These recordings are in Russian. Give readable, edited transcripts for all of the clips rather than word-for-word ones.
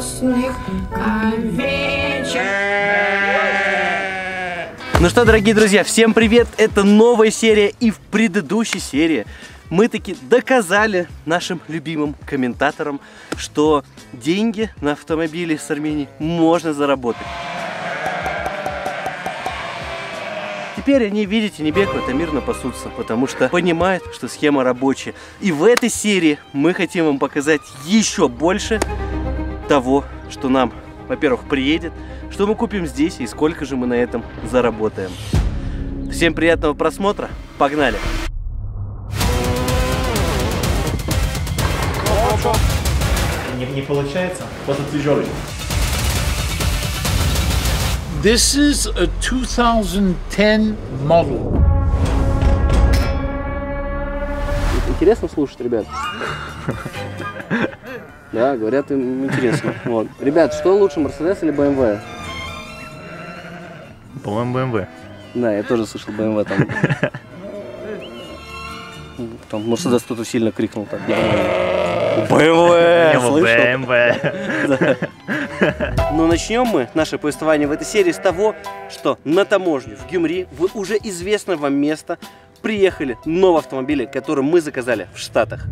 красных овечек. Ну что, дорогие друзья, всем привет! Это новая серия, и в предыдущей серии мы таки доказали нашим любимым комментаторам, что деньги на автомобили с Армении можно заработать. Теперь они, видите, не бегают, а мирно пасутся, потому что понимают, что схема рабочая. И в этой серии мы хотим вам показать еще больше того, что нам, во-первых, приедет, что мы купим здесь и сколько же мы на этом заработаем. Всем приятного просмотра, погнали! Не получается, просто тяжелый. This is a 2010 model. Интересно слушать, ребят? Да, говорят, им интересно. Вот. Ребят, что лучше, Mercedes или BMW? По-моему, BMW. Да, я тоже слышал BMW там. Там Mercedes кто-то сильно крикнул так. BMW! BMW! Но начнем мы наше повествование в этой серии с того, что на таможню в Гюмри, в уже известное вам место, приехали новые автомобили, которые мы заказали в Штатах.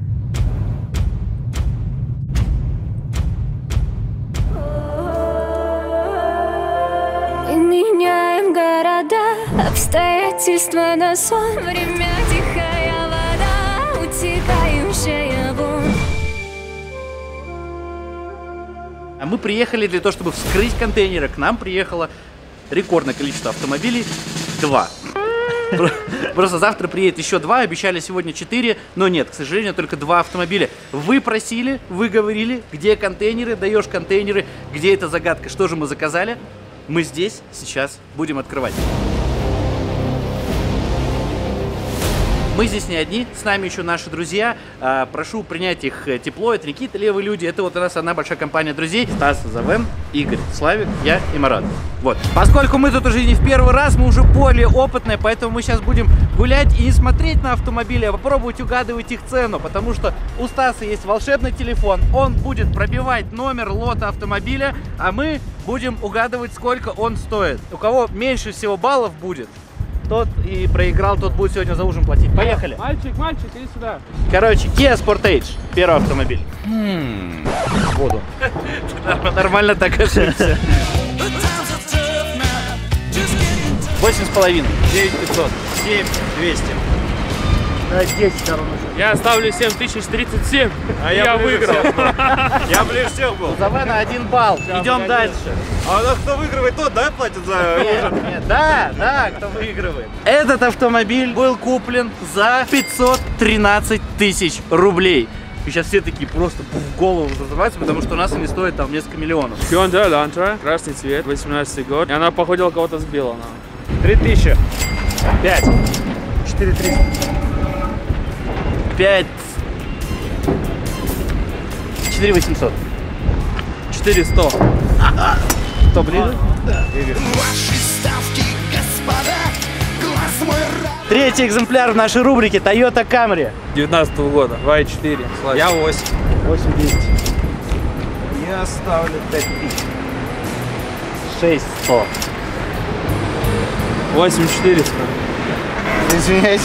Мы меняем города, обстоятельства на сон. Время тихая вода, утекающая вон. А мы приехали для того, чтобы вскрыть контейнеры. К нам приехало рекордное количество автомобилей. 2. Просто завтра приедет еще 2, обещали сегодня 4, но нет, к сожалению, только 2 автомобиля. Вы просили, вы говорили, где контейнеры, даешь контейнеры, где эта загадка, что же мы заказали. Мы здесь сейчас будем открывать. Мы здесь не одни, с нами еще наши друзья. Прошу принять их тепло. Это Никита, левые люди. Это вот у нас одна большая компания друзей. Стас, Завен, Игорь, Славик, я и Марат. Вот. Поскольку мы тут уже не в первый раз, мы уже более опытные, поэтому мы сейчас будем гулять и не смотреть на автомобили, а попробовать угадывать их цену. Потому что у Стаса есть волшебный телефон. Он будет пробивать номер лота автомобиля, а мы будем угадывать, сколько он стоит. У кого меньше всего баллов будет, тот и проиграл, тот будет сегодня за ужин платить. Поехали! Мальчик, иди сюда. Короче, Kia Sportage, первый автомобиль. Воду. Нормально так ошибся. 8,5. 9500. 7200. 10 сторон. Я ставлю 7037, а я выиграл. Я ближе всех был. У Завена 1 балл. Идем дальше. А кто выигрывает, тот, да, платит за ужин? Нет, да, кто выигрывает. Этот автомобиль был куплен за 513 тысяч рублей. И сейчас все такие просто в голову взрываются, потому что у нас они стоят там несколько миллионов. Hyundai Elantra, красный цвет, 18 год. И она, походу, кого-то сбила. 3000. 5. 4300. 5. 4800. 4100. Кто ближе? Третий экземпляр в нашей рубрике Toyota Camry. 19 года, 2.4. Я 8. 8200. Я ставлю 5000. 6100. 8400. Извиняюсь.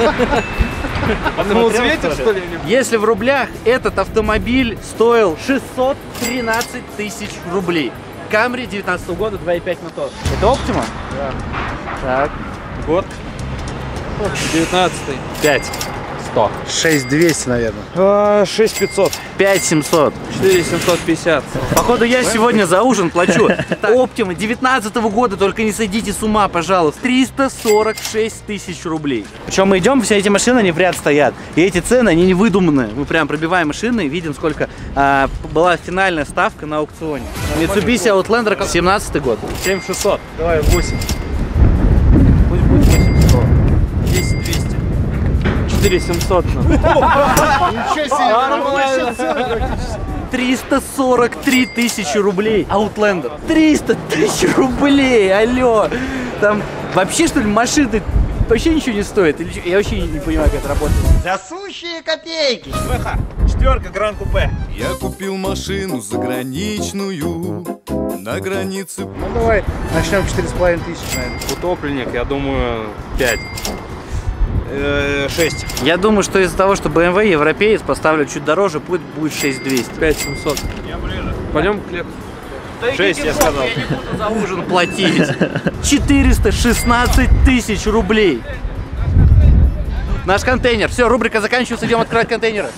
А на цвете, что ли? Если в рублях этот автомобиль стоил 613 тысяч рублей. Camry 19 года, 2.5 мотор. Это Optima? Да. Так. Год. 19. 5. 100. 6200, наверное. 6500. 5700. 4750. Походу я сегодня за ужин плачу. Optima 19 года, только не сойдите с ума, пожалуйста. 346 тысяч рублей. Причем мы идем, все эти машины, они в ряд стоят. И эти цены, они не выдуманные. Мы прям пробиваем машины и видим, сколько была финальная ставка на аукционе. Mitsubishi Outlander, 17 год. 7600. Давай 8. Пусть будет 800. 10200. 4700. Ничего себе. 343 тысячи рублей. Outlander. 300 тысяч рублей, алло. Там вообще, что ли, машины вообще ничего не стоит? Я вообще не понимаю, как это работает. За сущие копейки. 4 гран-купе. Я купил машину заграничную на границе. Ну давай начнем 4500, наверное. Утопленник, я думаю, 5. 6. Я думаю, что из-за того, что BMW европеец, поставлю чуть дороже, будет 6200. 5700. Я ближе. Пойдем к Лексусу. 6, я сказал. Я не буду за ужин платить. 416 тысяч рублей. Наш контейнер. Все, рубрика заканчивается, идем открывать контейнеры.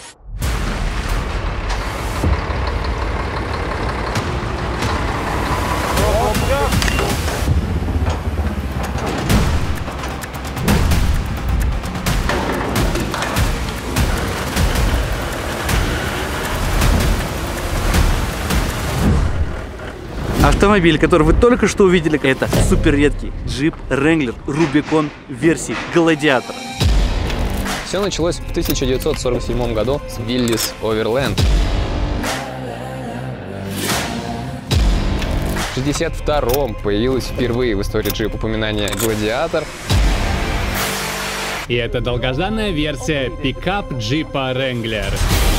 Автомобиль, который вы только что увидели, это супер редкий Jeep Wrangler Rubicon версии Гладиатор. Все началось в 1947 году с Willys Overland. В 1962 появилось впервые в истории Jeep упоминание «Гладиатор». И это долгожданная версия пикап джипа Wrangler.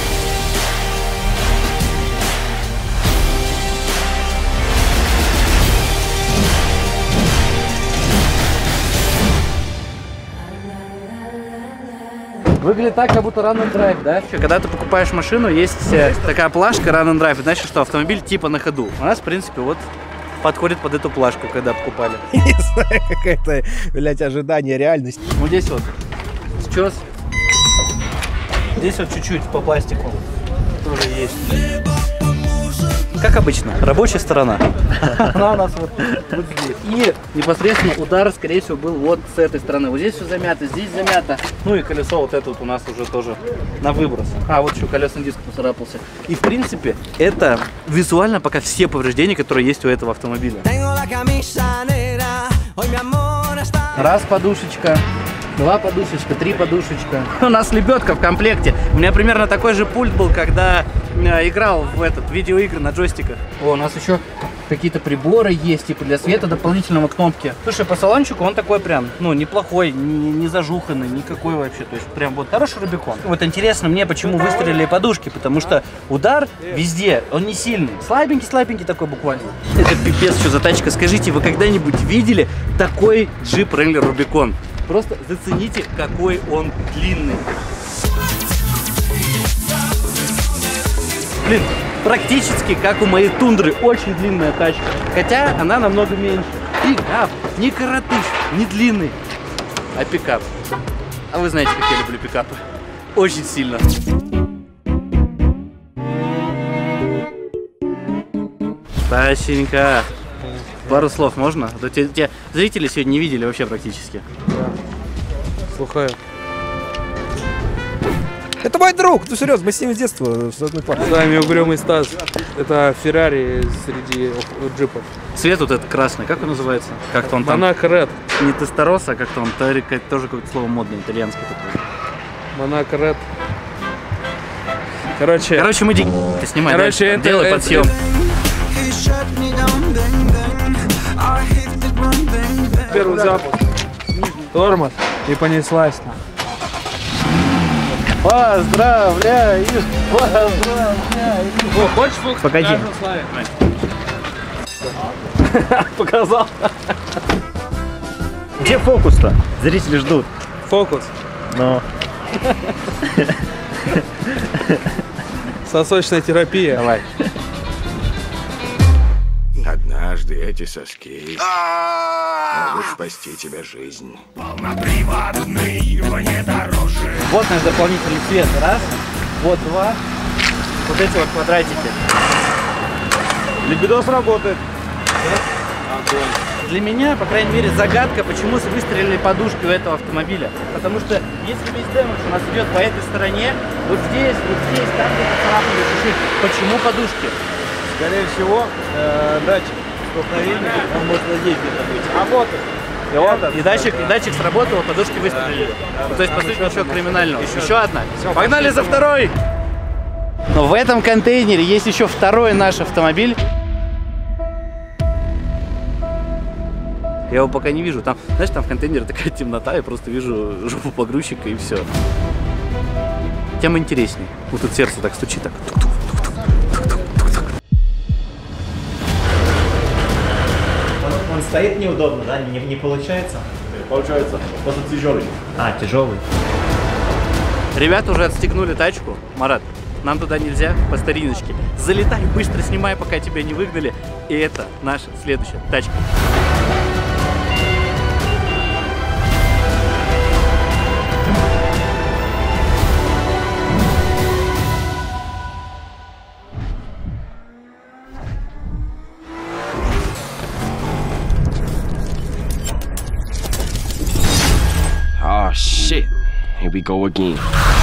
Выглядит так, как будто Run and Drive, да? Когда ты покупаешь машину, есть такая плашка Run and Drive, и значит, что автомобиль типа на ходу. У нас, в принципе, вот подходит под эту плашку, когда покупали. Не знаю, какая-то, блядь, ожидание, реальность. Вот здесь вот счёс. Здесь вот чуть-чуть по пластику тоже есть. Как обычно, рабочая сторона. Она у нас вот здесь. И непосредственно удар, скорее всего, был вот с этой стороны. Вот здесь все замято, здесь замято. Ну и колесо вот это вот у нас уже тоже на выброс. А, вот еще колесный диск поцарапался. И в принципе, это визуально пока все повреждения, которые есть у этого автомобиля. Раз подушечка. 2 подушечка, 3 подушечка. У нас лебедка в комплекте. У меня примерно такой же пульт был, когда играл в этот видеоигры на джойстиках. О, у нас еще какие-то приборы есть, типа для света дополнительного кнопки. Слушай, по салончику он такой прям, ну, неплохой, не зажуханный, никакой вообще. То есть прям вот хороший Рубикон. Вот интересно мне, почему выстрелили подушки, потому что удар везде, он не сильный. Слабенький такой буквально. Это пипец, что за тачка. Скажите, вы когда-нибудь видели такой Jeep Wrangler Rubicon? Просто зацените, какой он длинный. Блин, практически как у моей Тундры. Очень длинная тачка. Хотя она намного меньше. Пикап. Не коротыш, не длинный, а пикап. А вы знаете, как я люблю пикапы. Очень сильно. Тащенька. Пару слов можно? А то тебя зрители сегодня не видели вообще практически. Слухаю. Это мой друг, ну серьезно, мы с ним с детства в одной паре. С вами угрюмый Стас. Это Феррари среди джипов. Цвет вот этот красный, как он называется? Как-то он там... Monaco Red. Не Тестороса, а как-то он тоже какое-то слово модное, итальянское такое. Monaco Red. Короче, мы деньги снимаем. Короче, делай подсъем. Первый запуск. Тормоз. И понеслась. Поздравляю! О, хочешь фокус? Погоди. Показал. Где фокус-то? Зрители ждут. Фокус. Но. Сосочная терапия. Давай. Однажды эти соски могут спасти тебе жизнь. Вот наш дополнительный цвет. Раз, вот два. Вот эти вот квадратики. Лебедос работает. Для меня, по крайней мере, загадка, почему выстрелили подушки у этого автомобиля. Потому что если весь дэмэдж у нас идет по этой стороне, вот здесь, там где-то царапали чуть-чуть. Почему подушки? Скорее всего, датчик столкновения, он может здесь где-то быть. Работает. И датчик сработал, а подушки выстрелили. Ну, то есть, по сути, ничего криминального. Еще одна. Погнали за второй! Но в этом контейнере есть еще второй наш автомобиль. Я его пока не вижу. Там, знаешь, там в контейнере такая темнота, я просто вижу жопу погрузчика и все. тем интереснее. Вот тут сердце так стучит, так. Он стоит неудобно, да? Не получается? Получается, просто тяжелый. А, тяжелый. Ребята уже отстегнули тачку. Марат, нам туда нельзя, по стариночке. Залетай, быстро снимай, пока тебя не выгнали. И это наша следующая тачка. Oh shit, here we go again.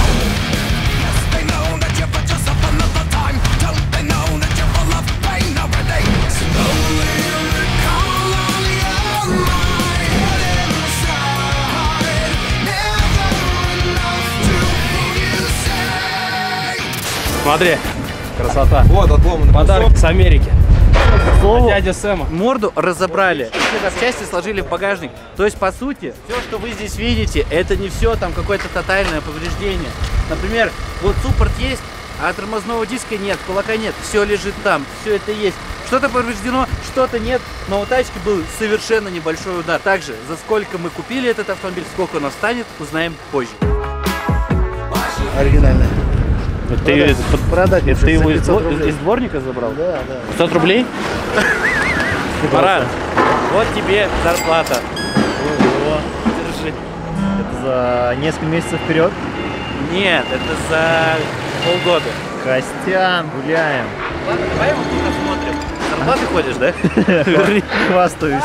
Смотри, красота. Вот отломанный подарок с Америки. Слово, дядя Сэма. Морду разобрали, в части сложили в багажник. То есть, по сути, все, что вы здесь видите, это не все там какое-то тотальное повреждение. Например, вот суппорт есть, а тормозного диска нет, кулака нет, все лежит там, все это есть. Что-то повреждено, что-то нет, но у тачки был совершенно небольшой удар. Также, за сколько мы купили этот автомобиль, сколько он станет, узнаем позже. Оригинальная. Ты его из дворника забрал? Да. 500 рублей? Марат, вот тебе зарплата. Держи. Это за несколько месяцев вперед? Нет, это за полгода. Костян, гуляем. Ладно, давай его тут осмотрим. Зарплаты ходишь, да? Хвастаюсь.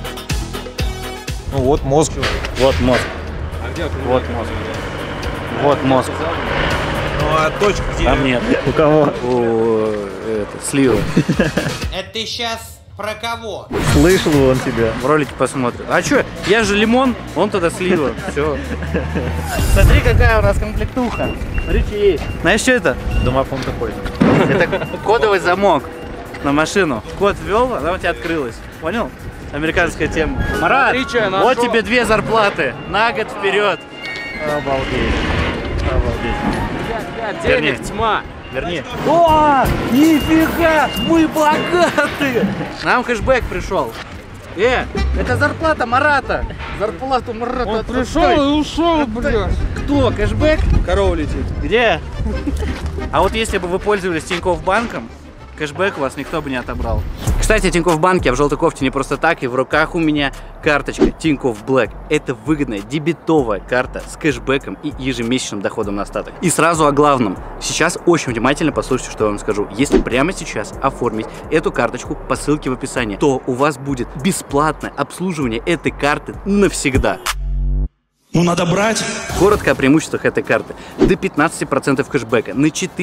Ну вот мозг. Вот мозг. Вот мозг. Вот мозг. Ну а точка где? Там нет. У кого? У слива. Это ты сейчас про кого? Слышал он тебя. В ролике посмотрим. А чё? Я же лимон, он туда слива. Все. Смотри, какая у нас комплектуха. Смотрите, есть. Знаешь, что это? Домофон такой. Это кодовый замок на машину. Код ввел, она у тебя открылась. Понял? Американская тема. Марат, вот тебе 2 зарплаты. На год вперед. Обалдеть. Обалдеть. Денег тьма. Верни. О, нифига, мы богаты. Нам кэшбэк пришел. Это зарплата Марата. Зарплату Марата. Он пришел и ушел, блядь. Кто? Кэшбэк? Корова летит. Где? А вот если бы вы пользовались Тинькофф банком, кэшбэк у вас никто бы не отобрал. Кстати, о Тинькофф банке я в желтой кофте не просто так, и в руках у меня карточка Тинькофф Black. Это выгодная дебетовая карта с кэшбэком и ежемесячным доходом на остаток. И сразу о главном. Сейчас очень внимательно послушайте, что я вам скажу. Если прямо сейчас оформить эту карточку по ссылке в описании, то у вас будет бесплатное обслуживание этой карты навсегда. Ну надо брать. Коротко о преимуществах этой карты. До 15% кэшбэка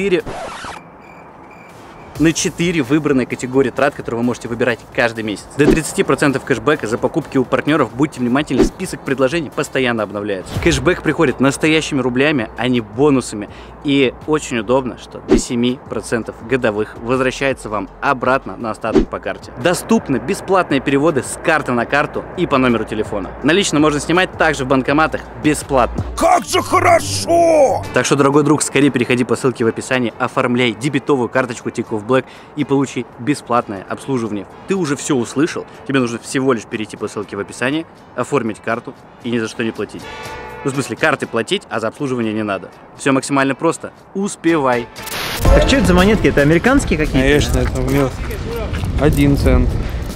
на 4 выбранные категории трат, которые вы можете выбирать каждый месяц. До 30% кэшбэка за покупки у партнеров. Будьте внимательны, список предложений постоянно обновляется. Кэшбэк приходит настоящими рублями, а не бонусами. И очень удобно, что до 7% годовых возвращается вам обратно на остаток по карте. Доступны бесплатные переводы с карты на карту и по номеру телефона. Налично можно снимать также в банкоматах бесплатно. Как же хорошо! Так что, дорогой друг, скорее переходи по ссылке в описании, оформляй дебетовую карточку Тинькофф Black и получи бесплатное обслуживание. Ты уже все услышал, тебе нужно всего лишь перейти по ссылке в описании, оформить карту и ни за что не платить. Ну, в смысле, карты платить, а за обслуживание не надо. Все максимально просто. Успевай. Так что это за монетки? Это американские какие-то? Конечно, это мед. 1 цент.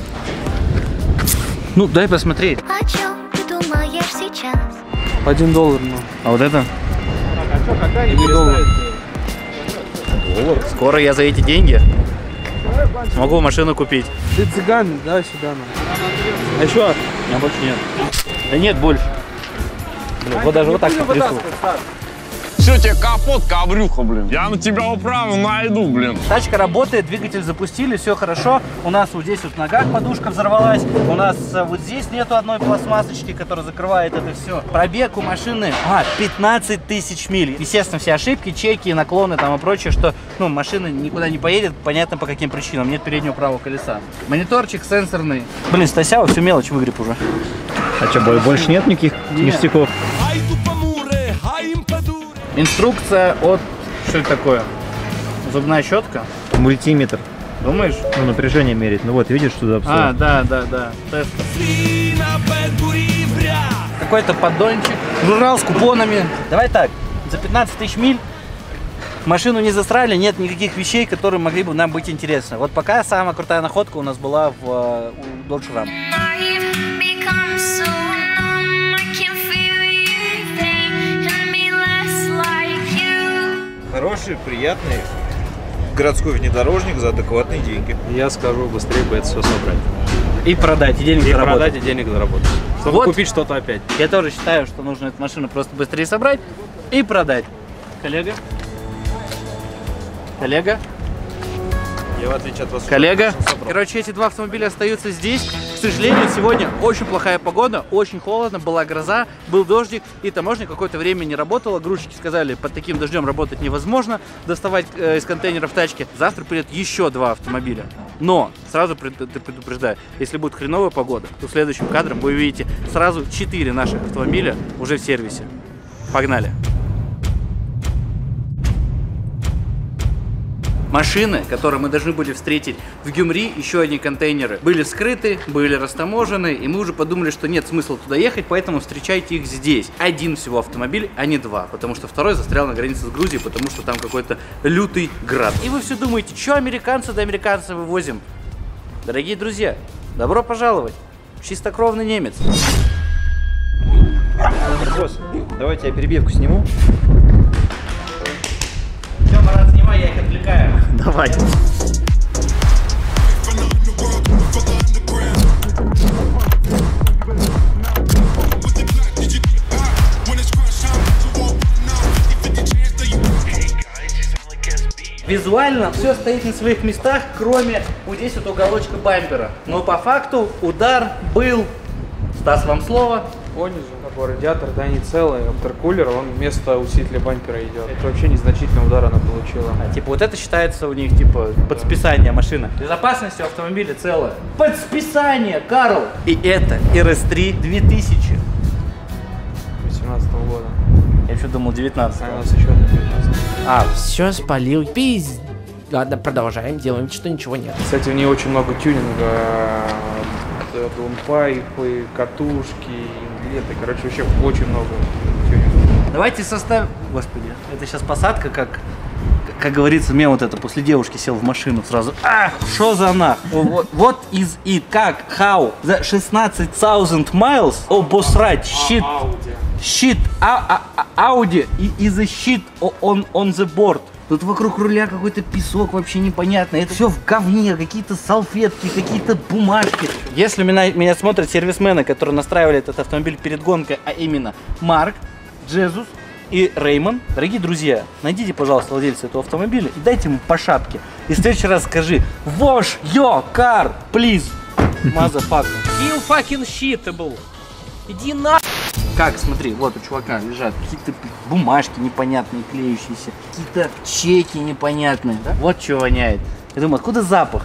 Ну, дай посмотреть. О чем ты думаешь сейчас? $1, ну. А вот это? $1. Скоро я за эти деньги смогу машину купить. Ты цыган, да, сюда. А еще? У меня больше нет. Да нет больше. Блин, вот даже вот так потрясу. Все, тебе капот, коврюха, блин. Я на тебя управу найду, блин. Тачка работает, двигатель запустили, все хорошо. У нас вот здесь вот в ногах подушка взорвалась. У нас вот здесь нету одной пластмассочки, которая закрывает это все. Пробег у машины 15 тысяч миль. Естественно, все ошибки, чеки, наклоны там и прочее, что машина никуда не поедет, понятно по каким причинам. Нет переднего правого колеса. Мониторчик сенсорный. Блин, Стасява всю мелочь выгреб уже. А что, больше нет никаких ништяков? Инструкция от... Что это такое? Зубная щетка? Мультиметр. Думаешь? Ну, напряжение мерить. Ну вот, видишь, туда все. А, да. Тест. Какой-то поддончик. Журнал с купонами. Давай так, за 15 тысяч миль машину не засрали, нет никаких вещей, которые могли бы нам быть интересны. Вот пока самая крутая находка у нас была у Dodge Ram. Хороший, приятный городской внедорожник за адекватные деньги. Я скажу, быстрее бы это все собрать. И продать, и денег заработать. Продать, и денег заработать. Чтобы вот. Купить что-то опять. Я тоже считаю, что нужно эту машину просто быстрее собрать и продать. Коллега? Коллега? Я, в отличие от вас, коллега? Короче, эти два автомобиля остаются здесь. К сожалению, сегодня очень плохая погода, очень холодно, была гроза, был дождик, и таможня какое-то время не работала. Грузчики сказали, под таким дождем работать невозможно, доставать из контейнеров тачки. Завтра придет еще два автомобиля. Но сразу предупреждаю, если будет хреновая погода, то следующим кадром вы увидите сразу 4 наших автомобиля уже в сервисе. Погнали! Машины, которые мы должны были встретить в Гюмри, еще одни контейнеры, были скрыты, были растаможены, и мы уже подумали, что нет смысла туда ехать, поэтому встречайте их здесь. Один всего автомобиль, а не два, потому что второй застрял на границе с Грузией, потому что там какой-то лютый град. И вы все думаете, что американцы до американца вывозим? Дорогие друзья, добро пожаловать! Чистокровный немец. Босс, давайте я перебивку сниму. Все, Марат, снимай, я их отвлекаю. Давай. Визуально все стоит на своих местах, кроме вот здесь вот уголочка бампера. Но по факту удар был. Стас, вам слово. Понизу, такой радиатор, да, не целый, интеркулер, он вместо усилителя бампера идет. Это вообще незначительный удар она получила. А типа вот это считается у них типа под списание машина. Безопасность у автомобиля целая. Под списание, Карл! И это RS3 2000. 18-го года. Я еще думал 19-го. А у нас еще 19. Все спалил, пиздец. Ладно, продолжаем, делаем, что ничего нет. Кстати, в ней очень много тюнинга. Даунпайпы, катушки, инглеты, короче, вообще очень много тюнинга. Давайте составим... Господи, это сейчас посадка, как говорится, мне вот это, после девушки сел в машину сразу. Ах, что за нах? Вот из и как, how, за 16,000 miles, обосрать, shit, Audi is a shit on the board. Тут вокруг руля какой-то песок вообще непонятный. Это все в говне, какие-то салфетки, какие-то бумажки. Если меня смотрят сервисмены, которые настраивали этот автомобиль перед гонкой, а именно Марк, Джезус и Реймон, дорогие друзья, найдите, пожалуйста, владельца этого автомобиля и дайте ему по шапке. И в следующий раз скажи: wash your car, please, motherfucker. You fucking shitable. Иди на... Как, смотри, вот у чувака лежат какие-то бумажки непонятные, клеющиеся, какие-то чеки непонятные. Да? Вот что воняет. Я думаю, откуда запах?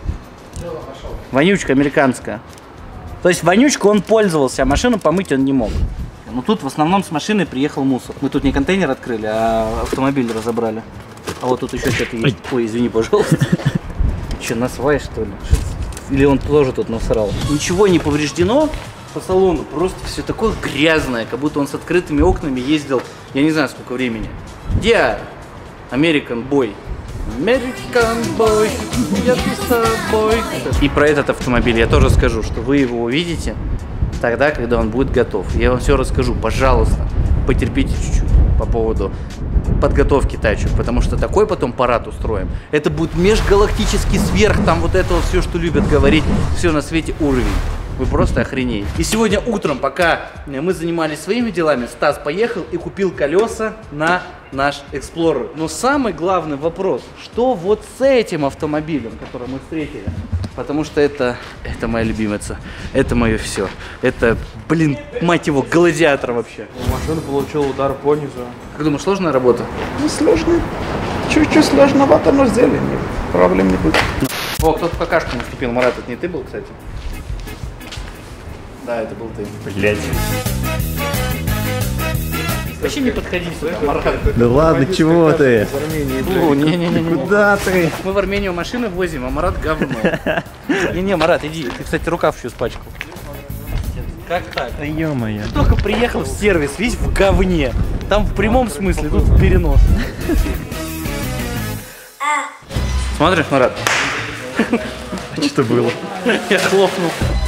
Вонючка американская. То есть вонючку он пользовался, а машину помыть он не мог. Но тут в основном с машиной приехал мусор. Мы тут не контейнер открыли, а автомобиль разобрали. А вот тут еще что-то есть. Ой, извини, пожалуйста. Че, насвай, что ли? Или он тоже тут насрал? Ничего не повреждено по салону, просто все такое грязное, как будто он с открытыми окнами ездил, я не знаю сколько времени. Где American Boy? American Boy, я с тобой. И про этот автомобиль я тоже скажу, что вы его увидите тогда, когда он будет готов. Я вам все расскажу, пожалуйста, потерпите чуть-чуть по поводу подготовки тачек, потому что такой потом парад устроим. Это будет межгалактический сверх, там вот это вот все, что любят говорить, все на свете уровень. Вы просто охренеете. И сегодня утром, пока мы занимались своими делами, Стас поехал и купил колеса на наш Explorer. Но самый главный вопрос, что вот с этим автомобилем, который мы встретили? Потому что это моя любимица, это мое все. Это, блин, мать его, гладиатор вообще. Машина получила удар по низу. Как думаешь, сложная работа? Ну, сложно. Чуть-чуть сложновато, но сделаем. Проблем не будет. О, кто-то в какашку наступил. Марат, это не ты был, кстати? Да, это был ты. Блять. Вообще не подходи сюда, Марат. Да ладно, чего ты? Не-не-не. Куда ты? Мы в Армению машины возим, а Марат говно. Не-не, Марат, иди. Ты, кстати, рукав еще испачкал. Как так? Да ё-моё. Ты только приехал в сервис, весь в говне. Там в прямом смысле, тут в перенос. Смотришь, Марат? Что было? Я хлопнул.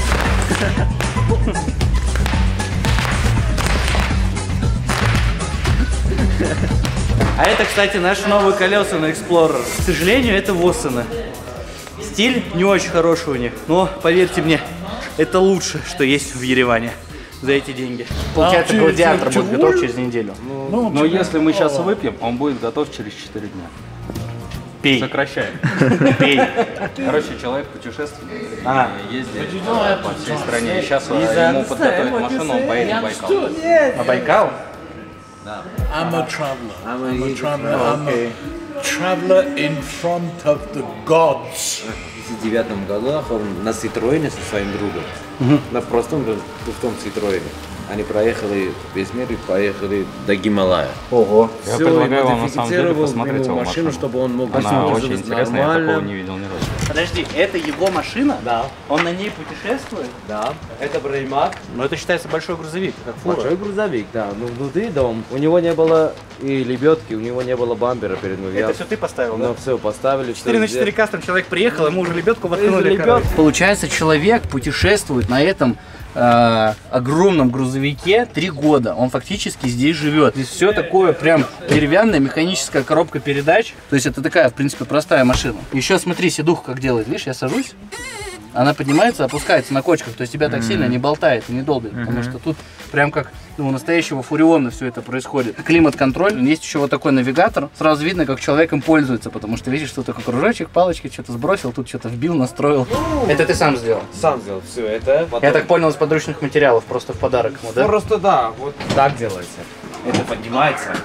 А это, кстати, наши новые колеса на Explorer. К сожалению, это Воссены. Стиль не очень хороший у них, но, поверьте мне, это лучше, что есть в Ереване за эти деньги. Получается, гладиатор будет готов через неделю. Но если мы сейчас выпьем, он будет готов через 4 дня. Пей. Сокращаем. Пей. Короче, человек путешественник, ездит по всей стране. И сейчас ему подготовить машину, он поедет в Байкал. А Байкал? Да. I'm a traveler. I'm a traveler. I'm a traveler in front of the gods. В 2009 году он на Citroёне со своим другом, на простом пустом Citroёне. Они проехали весь мир и поехали до Гималая. Ого. Я предлагаю вам на самом деле посмотреть его машину, чтобы он мог Она очень интересная, я такого не видел ни разу. Подожди, это его машина? Да. Он на ней путешествует? Да. Это Бреймак. Но это считается большой грузовик, как фура. Большой грузовик, да. Но внутри дом. У него не было и лебедки, у него не было бампера перед ним. Это все ты поставил, да? Ну все, поставили. 4 на 4 кастом человек приехал, ему уже лебедку воткнули. Получается, человек путешествует на этом огромном грузовике 3 года. Он фактически здесь живет. Здесь все такое прям деревянная механическая коробка передач. То есть это такая, в принципе, простая машина. Еще смотри, сидуха как делает. Видишь, я сажусь, она поднимается, опускается на кочках. То есть тебя так сильно не болтает и не долбит. Потому что тут прям как у настоящего фуриона все это происходит. Климат-контроль. Есть еще вот такой навигатор. Сразу видно, как человек им пользуется. Потому что видишь, что такой кружочек, палочки, что-то сбросил, тут что-то вбил, настроил. Это ты сам сделал? Сам сделал все это. Потом... Я так понял, из подручных материалов, просто в подарок ему, да? Просто да, вот так делается. Это поднимается.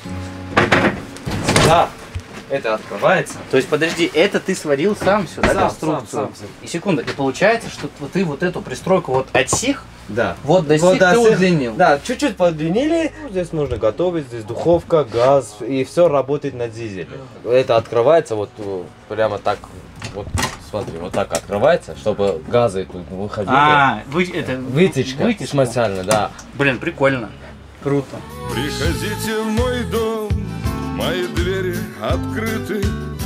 Сюда. Это открывается. То есть, подожди, это ты сварил сам все, да, конструкцию? Сам. И секунда, и получается, что ты вот эту пристройку вот от сих, да. Вот до сих ты удлинил? Да, чуть-чуть подлинили. Здесь можно готовить, здесь духовка, газ, и все работает на дизеле. Это открывается вот прямо так, вот смотри, вот так открывается, чтобы газы тут выходили. Это вытечка специально, да. Блин, прикольно, круто. Приходите в мой дом, мои двери открыты.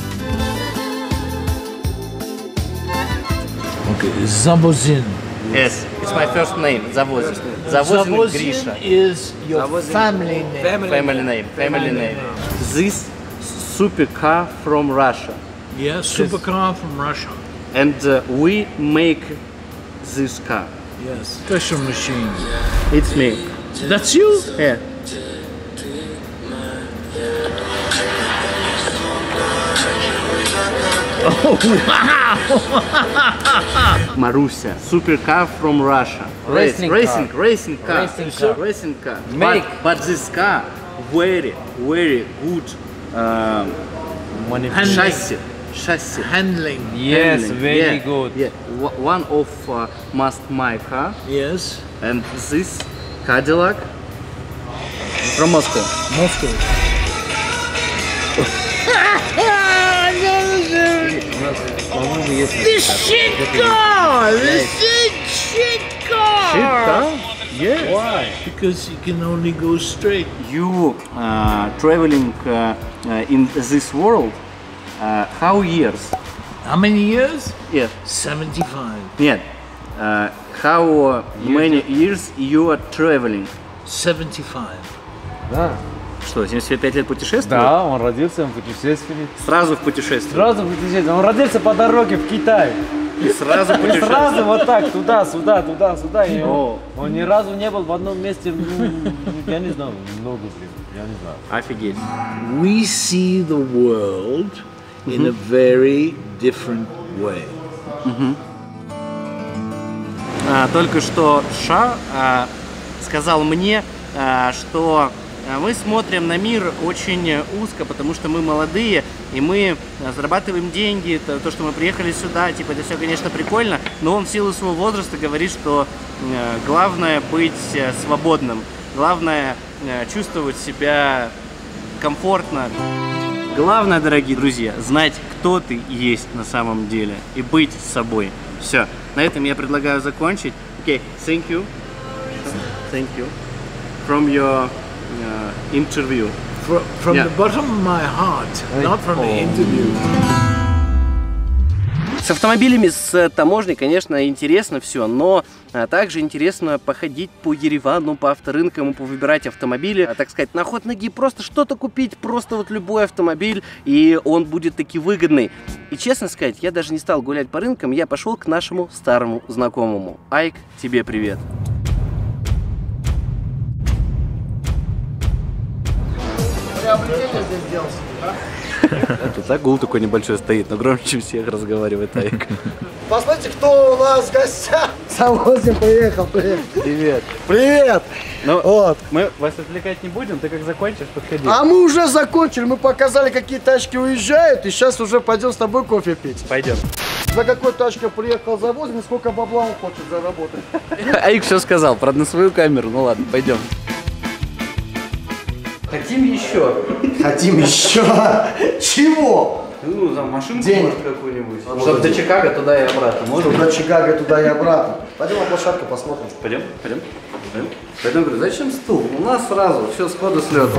Okay, Zavozin. Yes, it's my first name, Zavozin. Zavozin Grisha. Is your family name. Family name. This supercar from Russia. Yes, supercar from Russia. And we make this car. Yes, special machine. It's me. That's you? Yeah. Oh, wow! Marusia, supercar from Russia. Racing car. But this car very good chassis. Handling. Yes, very good. Yeah. One of my car. Yes. And this Cadillac from Moscow. The shit car! Yeah. Why? Because you can only go straight. You traveling in this world, how years? How many years? Yeah. 75. Нет. How many years you are traveling? 75. Да. Что, 75 лет путешествует? Да, он родился в путешествии. Сразу в путешествии? Сразу в путешествии. Он родился по дороге в Китай. И сразу путешествие. И сразу вот так, туда-сюда. И он ни разу не был в одном месте, я не знаю, много времени. Я не знаю. Офигеть. We see the world in a very different way. Только что Ша сказал мне, что мы смотрим на мир очень узко, потому что мы молодые, и мы зарабатываем деньги, то, что мы приехали сюда, типа, это все, конечно, прикольно, но он в силу своего возраста говорит, что главное быть свободным, главное чувствовать себя комфортно. Главное, дорогие друзья, знать, кто ты есть на самом деле и быть собой. Все. На этом я предлагаю закончить. Okay, thank you. Thank you. From your interview. From the bottom of my heart, not from the interview. С автомобилями, с таможней, конечно, интересно все, но также интересно походить по Еревану, по авторынкам и повыбирать автомобили, так сказать, на ход ноги, просто что-то купить, просто вот любой автомобиль, и он будет таки выгодный. И честно сказать, я даже не стал гулять по рынкам, я пошел к нашему старому знакомому. Айк, тебе привет. Приобретение здесь делался, да? Тут агул такой небольшой стоит, но громче, чем всех разговаривает Айк. Посмотрите, кто у нас в гостях. Самозин приехал, привет. Привет. Привет. Ну, вот. Мы вас отвлекать не будем, ты как закончишь, подходи. А мы уже закончили, мы показали, какие тачки уезжают, и сейчас уже пойдем с тобой кофе пить. Пойдем. За какой тачкой приехал завозим, и сколько бабла он хочет заработать. Айк все сказал, правда, на свою камеру, ну ладно, пойдем. Хотим еще. Хотим еще. Чего? Ну, за машинку денег какую-нибудь. Чтобы до Чикаго туда и обратно. Чтобы до Чикаго туда и обратно. Пойдем на площадку посмотрим. Пойдем. Пойдем, говорю, зачем стул? У нас сразу все сходу с лету.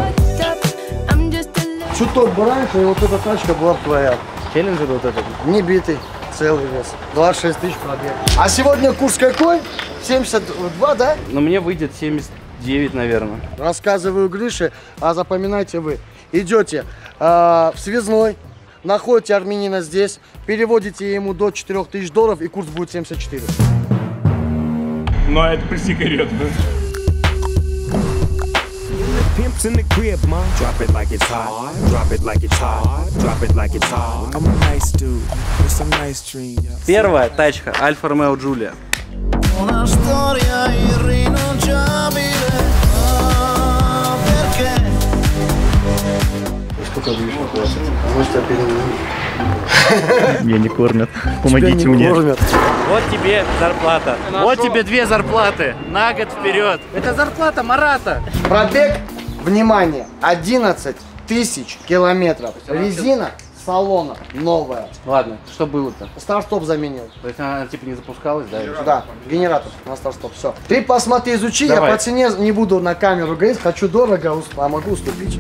Чуток бы раньше, и вот эта тачка была бы твоя. Челленджер вот этот? Не битый, целый вес. 26 тысяч пробег. А сегодня курс какой? 72, да? Но мне выйдет 79, наверное. Рассказываю Грише, а запоминайте вы. Идете в связной, находите армянина здесь, переводите ему до $4000, и курс будет 74. Но это при сигаретах. Pimps in the crib, ma. Drop it like it's hot. Drop it like it's hot. Drop it like it's hot. I'm a nice dude with some nice dreams. Первая тачка Альфа Ромео Джулия. Сколько будешь платить? Может, Меня не кормят. Помогите мне. Вот тебе зарплата. Вот тебе 2 зарплаты на год вперед. Это зарплата Марата. Пробег, внимание, 11 тысяч километров. Резина салона новая. Ладно, что было-то? Старт-стоп заменил. То есть она типа не запускалась, да? Да, генератор на старт-стоп, все. Ты посмотри, изучи, Давай. Я по цене не буду на камеру говорить, хочу дорого, а могу уступить.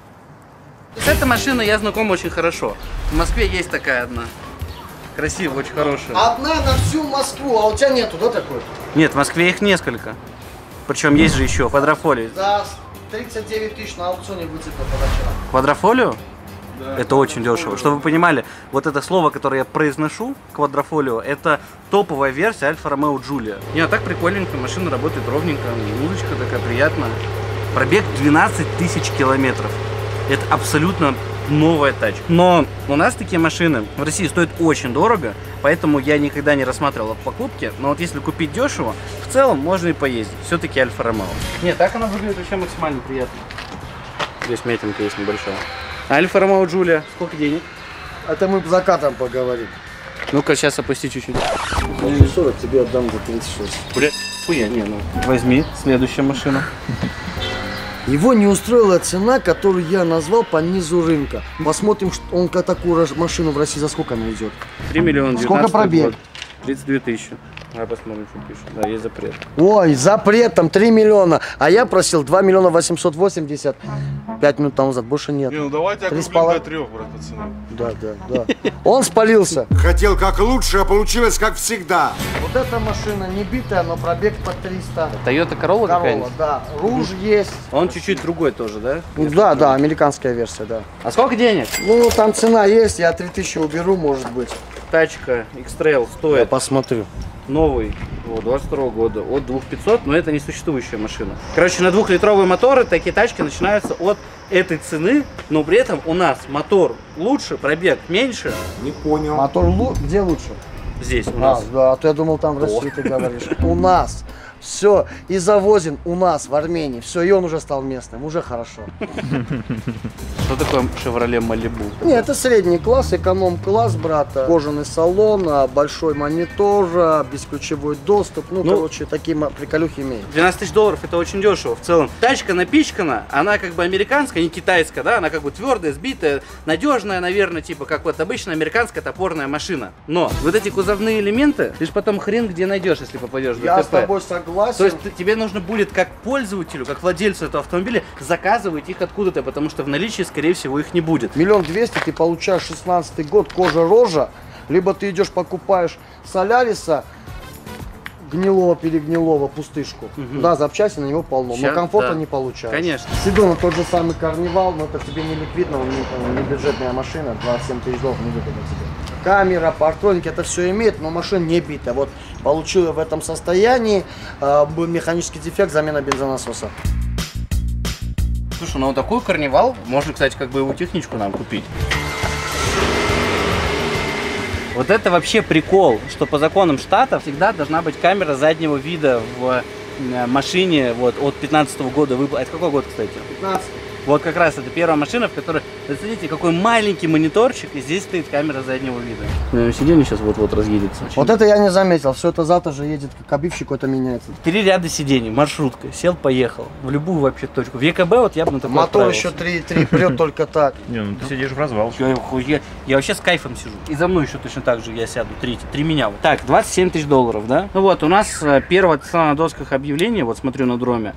С этой машиной я знаком очень хорошо. В Москве есть такая одна. Красивая, очень хорошая. Одна на всю Москву, а у тебя нету, да, такой? Нет, в Москве их несколько. Причем есть же еще квадрофолио. За 39 тысяч на аукционе выцепил позавчера. Квадрофолио? Да. Это очень дешево. Чтобы вы понимали, вот это слово, которое я произношу, квадрофолио, это топовая версия Альфа Ромео Джулия. Не, а так прикольненько, машина работает ровненько, музычка такая приятная. Пробег 12 тысяч километров. Это абсолютно новая тачка. Но у нас такие машины в России стоят очень дорого, поэтому я никогда не рассматривал покупки. Но вот если купить дешево, в целом можно и поездить. Все-таки Альфа Ромео. Нет, так она выглядит вообще максимально приятно. Здесь метинка есть небольшая. Альфа Ромео Джулия. Сколько денег? Это мы за кадром поговорим. Ну-ка, сейчас опусти чуть-чуть. 40 тебе отдам за 36. Блядь, хуя, не, ну. Возьми, следующая машина. Его не устроила цена, которую я назвал по низу рынка. Посмотрим, что он такую машину в России за сколько она идет. 3 миллиона. Сколько пробег? 32 тысячи. А посмотрим, что пишут. Да, есть запрет. Ой, запрет там 3 миллиона. А я просил 2 миллиона 880. 5 минут тому назад больше нет. Не, ну давайте округлим до 3, брат, пацаны. Да. Он спалился. Хотел как лучше, а получилось как всегда. Вот эта машина не битая, но пробег по 300. Toyota Corolla какая-нибудь? Да. Руж есть. Он чуть-чуть другой тоже, да? Да, американская версия, да. А сколько денег? Ну, там цена есть, я 3000 уберу, может быть. Тачка X-Trail стоит. Я посмотрю. Новый, 22 года, от 2500, но это не существующая машина. Короче, на 2-литровые моторы такие тачки начинаются от этой цены, но при этом у нас мотор лучше, пробег меньше. Не понял. Мотор где лучше? Здесь у нас. Да, а то я думал, там в России ты говоришь. У нас Все, и завозен у нас в Армении. Все, и он уже стал местным, уже хорошо. Что такое Chevrolet Malibu? Не, это средний класс, эконом-класс, брата. Кожаный салон, большой монитор, бесключевой доступ. Ну, короче, такие приколюхи имеют. 12 тысяч долларов это очень дешево в целом. Тачка напичкана, она как бы американская, не китайская, да, она как бы твердая, сбитая, надежная, наверное, типа как вот обычная американская топорная машина. Но вот эти кузовные элементы, ты же потом хрен где найдешь, если попадешь в ДТП. Я с тобой согласен. То есть тебе нужно будет как пользователю, как владельцу этого автомобиля заказывать их откуда-то, потому что в наличии, скорее всего, их не будет. 1 200 000 ты получаешь 16 год, кожа-рожа, либо ты идешь покупаешь Соляриса, гнилого-перегнилого, пустышку. Да, запчасти на него полно, но комфорта не получаешь. Конечно. Седон тот же самый Карнивал, но это тебе не ликвидно, он не бюджетная машина, 27 тысяч долларов не выгодно тебе. Камера, партроники, это все имеет, но машина не бита. Вот получила в этом состоянии, был механический дефект, замена бензонасоса. Слушай, ну вот такой Карнивал, можно, кстати, как бы его техничку нам купить. Вот это вообще прикол, что по законам штата всегда должна быть камера заднего вида в машине вот, от 15-го года выпуска. Это какой год, кстати? 15. Вот как раз это первая машина, в которой, смотрите, какой маленький мониторчик, и здесь стоит камера заднего вида. Сиденье сейчас вот-вот разъедется. Вот это я не заметил, все это завтра же едет, как обивщик, это меняется. 3 ряда сидений, маршрутка, сел, поехал, в любую вообще точку. В ЕКБ вот я бы на такой мотор еще 3 прет только так. Не, ну ты сидишь в развал. Я вообще с кайфом сижу. И за мной еще точно так же я сяду, 3 меня. Вот. Так, 27 тысяч долларов, да? Ну вот, у нас первая цена на досках объявления, вот смотрю на дроме,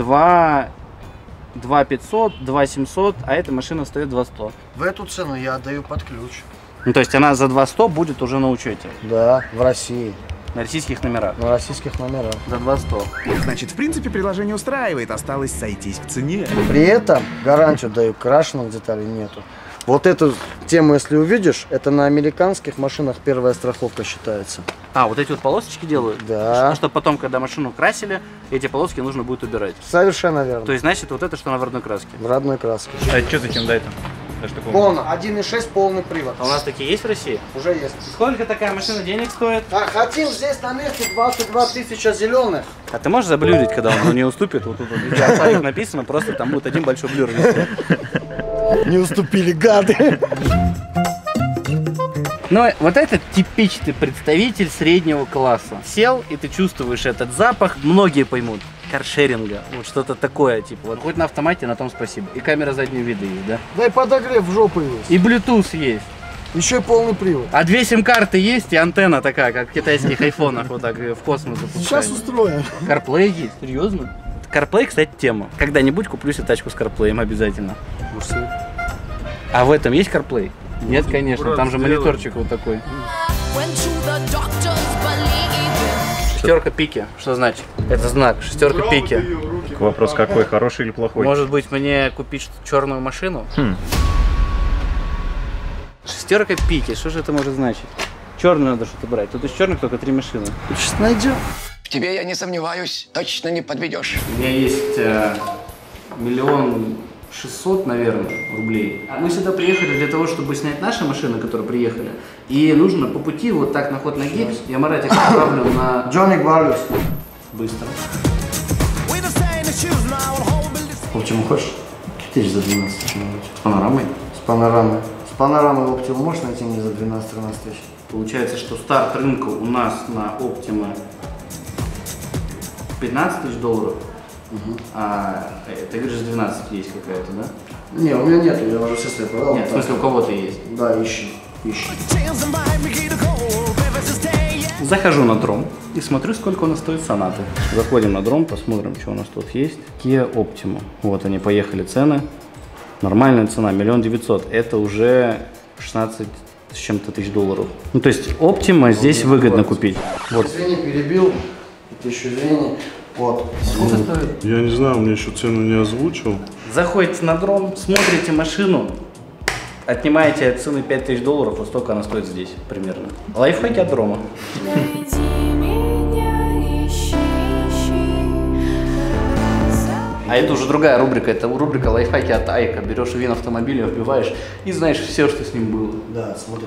2500, 2700, а эта машина стоит 2100. В эту цену я отдаю под ключ. Ну, то есть она за 2100 будет уже на учете? Да, в России. На российских номерах? На российских номерах. За 2100. Значит, в принципе, предложение устраивает, осталось сойтись в цене. При этом гарантию даю, крашеных деталей нету. Вот эту тему, если увидишь, это на американских машинах первая страховка считается. А, вот эти вот полосочки делают? Да. Чтобы потом, когда машину красили, эти полоски нужно будет убирать. Совершенно верно. То есть, значит, вот это что на в родной краске? В родной краске. А это что за Hyundai там? Полно, 1.6 полный привод. А у нас такие есть в России? Уже есть. Сколько такая машина денег стоит? А, хотим здесь на месте 22 тысячи зеленых. А ты можешь заблюрить, когда он не уступит? Вот тут вот написано, просто там будет один большой блюр. Не уступили, гады. Но вот это типичный представитель среднего класса. Сел, и ты чувствуешь этот запах. Многие поймут. Каршеринга. Вот что-то такое, типа. Вот хоть на автомате, на том спасибо. И камера заднего вида есть, да? Да и подогрев в жопу есть. И Bluetooth есть. Еще и полный привод. А 2 сим-карты есть, и антенна такая, как в китайских айфонах, вот так в космос запускают. Сейчас устроим. CarPlay есть? Серьезно? CarPlay, кстати, тема. Когда-нибудь куплю себе тачку с CarPlay обязательно. А в этом есть CarPlay? Нет, конечно, там же мониторчик вот такой. Шестерка пики. Что значит? Это знак. Шестерка пики. Вопрос какой, хороший или плохой? Может быть, мне купить черную машину? Шестерка пики. Что же это может значить? Черную надо что-то брать. Тут из черных только 3 машины. Сейчас найдем. В тебе я не сомневаюсь, точно не подведешь. У меня есть 1 600 000, наверное, рублей. Мы сюда приехали для того, чтобы снять наши машины, которые приехали. И нужно по пути вот так на ход ноги. Я Маратик отправлю на... Джонни Гварлюс. Быстро. Почему хочешь? 1000 за 12 тысяч. С панорамой? С панорамой. С панорамой Optima можешь найти мне за 12-13 тысяч? Получается, что старт рынка у нас на Optima 15 тысяч долларов. А ты говоришь, 12 есть какая-то, да? Не, у меня нету, я уже все свои продал. Нет, в смысле, у кого-то есть? Да, ищи. Захожу на дром и смотрю, сколько у нас стоит Сонаты. Заходим на дром, посмотрим, что у нас тут есть. Kia Optima. Вот они, поехали цены. Нормальная цена, 1 900 000. Это уже 16 с чем-то тысяч долларов. Ну, то есть Optima здесь выгодно купить. Вот. Извини, перебил. Это еще извини. Вот. Сколько стоит? Я не знаю, мне еще цену не озвучил. Заходите на дром, смотрите машину, отнимаете от цены 5000 долларов, вот столько она стоит здесь примерно. Лайфхаки от дрома. А это уже другая рубрика, это рубрика лайфхаки от Айка. Берешь вин автомобиля, вбиваешь и знаешь все, что с ним было. Да, смотри.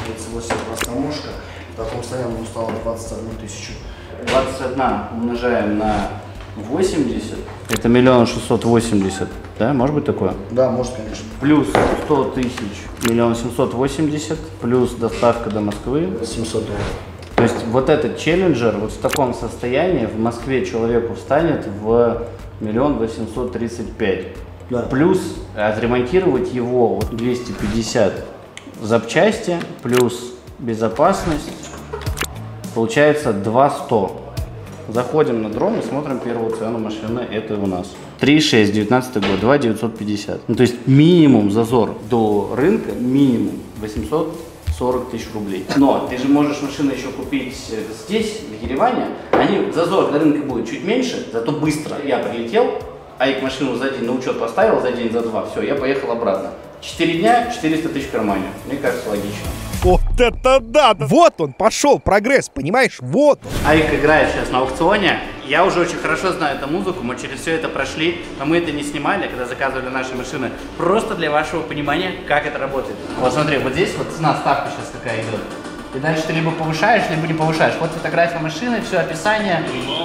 38 растаможка. В таком состоянии он стало 21 тысячу. 21 умножаем на 80, это 1 680 000, да? Может быть такое? Да, может, конечно. Плюс 100 тысяч, 1 780 000, плюс доставка до Москвы. $700. То есть вот этот челленджер вот в таком состоянии в Москве человеку встанет в 1 835 000. Да. Плюс отремонтировать его вот 250 запчасти, плюс безопасность, получается 200. Заходим на дрон и смотрим первую цену машины, это у нас 3,6, 19 год, 2,950. Ну, то есть минимум зазор до рынка, минимум 840 тысяч рублей. Но ты же можешь машину еще купить здесь, в Ереване, зазор до рынка будет чуть меньше, зато быстро. Я прилетел, Аик машину за день на учет поставил, за день, за два, все, я поехал обратно. 4 дня, 400 тысяч в кармане. Мне кажется, логично. Вот это да! Вот он, пошел прогресс, понимаешь? Вот он. Аик играет сейчас на аукционе. Я уже очень хорошо знаю эту музыку, мы через все это прошли, но мы это не снимали, когда заказывали наши машины. Просто для вашего понимания, как это работает. Вот смотри, вот здесь вот цена, ставка сейчас какая идет. И дальше ты либо повышаешь, либо не повышаешь. Вот фотография машины, все описание.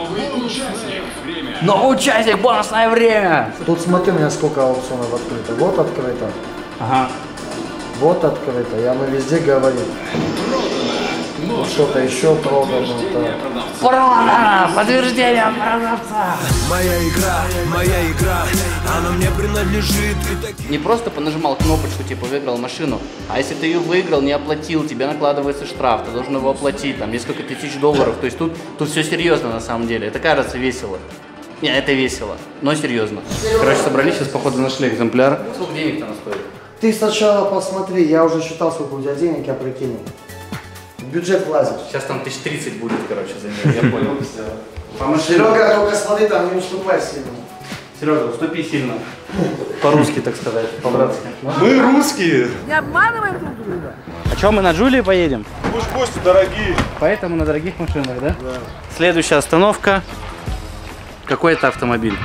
Новый участник, бонусное время! Тут смотри, у меня сколько аукционов открыто. Вот открыто. Ага. Вот открыто. Я на везде говорю. Что-то еще продано. Продано! Подтверждение продавца! Моя игра, она мне принадлежит. Не просто понажимал кнопочку, типа выиграл машину, а если ты ее выиграл, не оплатил, тебе накладывается штраф, ты должен его оплатить, там несколько тысяч долларов. То есть тут все серьезно на самом деле. Это кажется весело. Не, это весело, но серьезно. Короче, собрались, сейчас походу нашли экземпляр. Сколько денег-то она стоит? Ты сначала посмотри, я уже считал, сколько у тебя денег, я прикинул. В бюджет влазит. Сейчас там 1030 будет, короче, за нее, я понял. Серега, только смотри, там не уступай сильно. Серега, уступи сильно. По-русски, так сказать, по-братски. Мы русские. Не обманываем друг друга. А что, мы на Джулии поедем? Пусть гости дорогие. Поэтому на дорогих машинах, да? Да. Следующая остановка. Какой это автомобиль?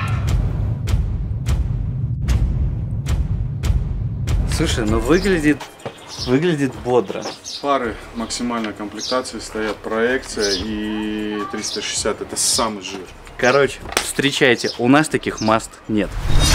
Слушай, ну выглядит бодро. Фары максимальной комплектации стоят, проекция и 360 это самый жир. Короче, встречайте, у нас таких маст нет.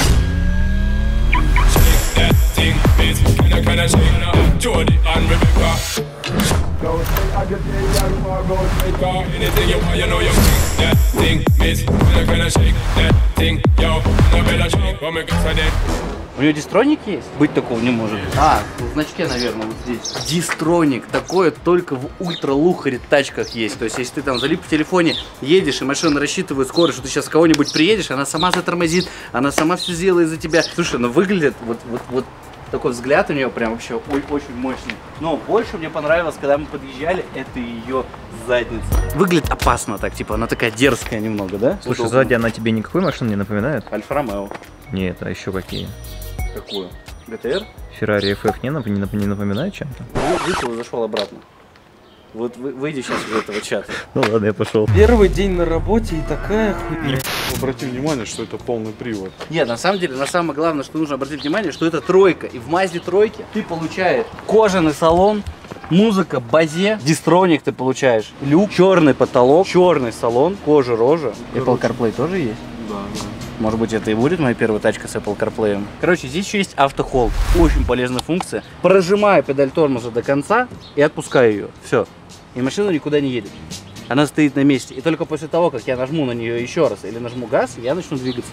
У нее дистроник есть? Быть такого не может. А, в значке, наверное, вот здесь. Дистроник. Такое только в ультра-лухаре тачках есть. То есть, если ты там залип в телефоне, едешь, и машина рассчитывает скорость, что ты сейчас кого-нибудь приедешь, она сама затормозит, она сама все сделает за тебя. Слушай, ну выглядит вот такой взгляд у нее прям вообще очень мощный. Но больше мне понравилось, когда мы подъезжали, это ее задница. Выглядит опасно так, типа, она такая дерзкая немного, да? Слушай, сзади она тебе никакой машины не напоминает? Альфа-Ромео. Нет, а еще какие? Какую? ГТР? Феррари FF не напоминает чем-то? Вышел и зашел обратно. Вот выйди сейчас из этого чата. Ну ладно, я пошел. Первый день на работе и такая хуйня. Обрати внимание, что это полный привод. Нет, на самом деле, самое главное, что нужно обратить внимание, что это тройка. И в Мазде тройки ты получаешь кожаный салон, музыка, базе, дистроник ты получаешь, люк, черный потолок, черный салон, кожа, рожа. Apple CarPlay тоже есть? Да. Может быть, это и будет моя первая тачка с Apple CarPlay. Короче, здесь еще есть автохолд. Очень полезная функция. Прожимаю педаль тормоза до конца и отпускаю ее. Все. И машина никуда не едет. Она стоит на месте. И только после того, как я нажму на нее еще раз или нажму газ, я начну двигаться.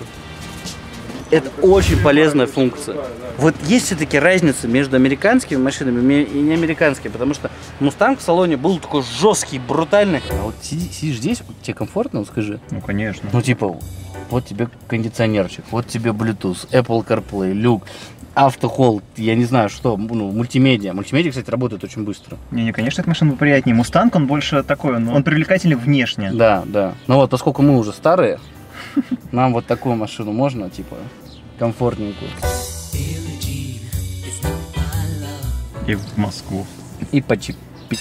Это очень полезная функция. Вот есть все-таки разница между американскими машинами и неамериканскими, потому что Мустанг в салоне был такой жесткий, брутальный. А вот сидишь здесь, вот тебе комфортно, вот скажи? Ну, конечно. Ну, типа, вот тебе кондиционерчик, вот тебе Bluetooth, Apple CarPlay, люк, автохолд, я не знаю что, ну, мультимедиа. Мультимедиа, кстати, работает очень быстро. Не, конечно, эта машина приятнее. Мустанг, он больше такой, он привлекательный внешне. Да, да. Ну вот, поскольку мы уже старые, нам вот такую машину можно, типа, комфортненькую. И в Москву. И почти.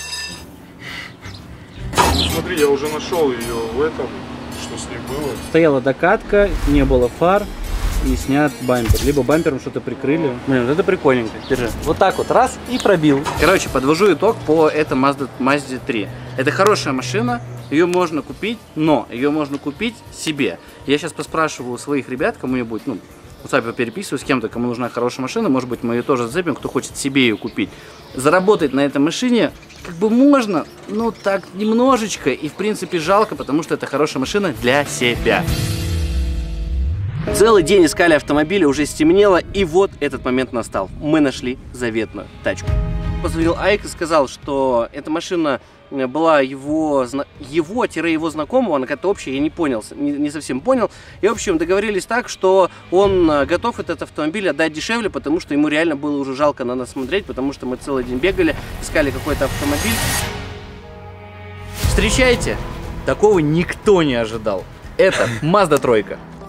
Смотри, я уже нашел ее в этом, что с ней было. Стояла докатка, не было фар, и снят бампер. Либо бампером что-то прикрыли. Блин, вот это прикольненько. Держи. Вот так вот, раз, и пробил. Короче, подвожу итог по этой Mazda 3. Это хорошая машина, ее можно купить, но ее можно купить себе. Я сейчас поспрашиваю у своих ребят, кому-нибудь, ну, WhatsApp переписываю с кем-то, кому нужна хорошая машина, может быть, мы ее тоже зацепим, кто хочет себе ее купить. Заработать на этой машине как бы можно, но так немножечко, и в принципе жалко, потому что это хорошая машина для себя. Целый день искали автомобили, уже стемнело, и вот этот момент настал. Мы нашли заветную тачку. Позвонил Айк и сказал, что эта машина была его знакомого, она как-то общая, я не понял, не совсем понял. И, в общем, договорились так, что он готов этот автомобиль отдать дешевле, потому что ему реально было уже жалко на нас смотреть, потому что мы целый день бегали, искали какой-то автомобиль. Встречайте, такого никто не ожидал. Это Mazda 3.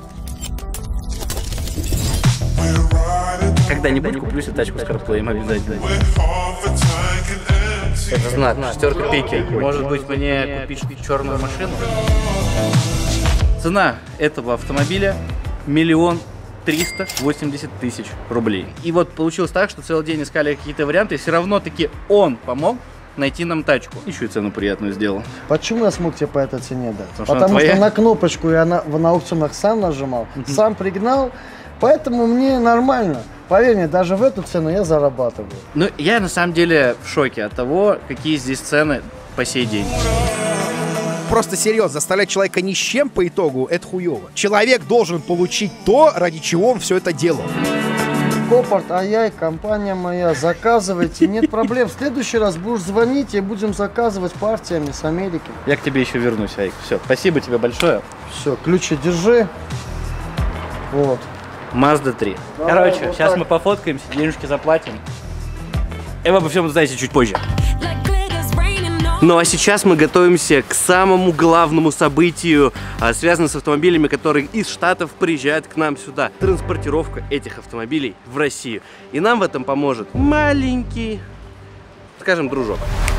Когда-нибудь куплю себе тачку с CarPlay обязательно. Это знак, 4 пики. Может быть, мне купить черную машину? Цена этого автомобиля 1 380 000 рублей. И вот получилось так, что целый день искали какие-то варианты, и все равно таки он помог найти нам тачку. Еще и цену приятную сделал. Почему я смог тебе по этой цене дать? Потому что на кнопочку я на аукционах сам нажимал, сам пригнал, поэтому мне нормально. Поверь мне, даже в эту цену я зарабатываю. Ну, я на самом деле в шоке от того, какие здесь цены по сей день. Просто серьезно, заставлять человека ни с чем по итогу, это хуево. Человек должен получить то, ради чего он все это делал. Копарт, ай-яй, компания моя, заказывайте, нет проблем. В следующий раз будешь звонить и будем заказывать партиями с Америки. Я к тебе еще вернусь, Айк. Все, спасибо тебе большое. Все, ключи держи. Вот. Mazda 3. Короче, вот сейчас мы пофоткаемся, денежки заплатим. И вы обо всем узнаете чуть позже. Ну а сейчас мы готовимся к самому главному событию, связанному с автомобилями, которые из Штатов приезжают к нам сюда. Транспортировка этих автомобилей в Россию. И нам в этом поможет маленький, скажем, дружок.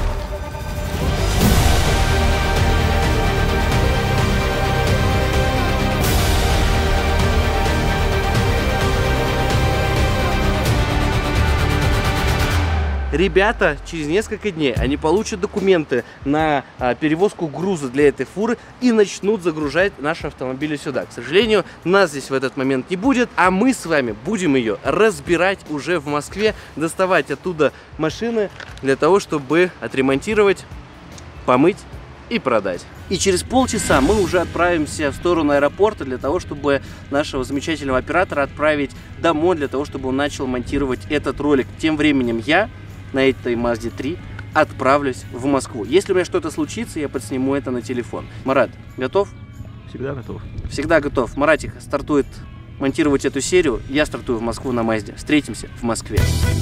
Ребята через несколько дней они получат документы на перевозку груза для этой фуры и начнут загружать наши автомобили сюда. К сожалению, нас здесь в этот момент не будет, а мы с вами будем ее разбирать уже в Москве, доставать оттуда машины для того, чтобы отремонтировать, помыть и продать. И через полчаса мы уже отправимся в сторону аэропорта для того, чтобы нашего замечательного оператора отправить домой, для того, чтобы он начал монтировать этот ролик. Тем временем я на этой Mazda 3 отправлюсь в Москву. Если у меня что-то случится, я подсниму это на телефон. Марат, готов? Всегда готов. Всегда готов. Маратик стартует монтировать эту серию. Я стартую в Москву на Mazda. Встретимся в Москве.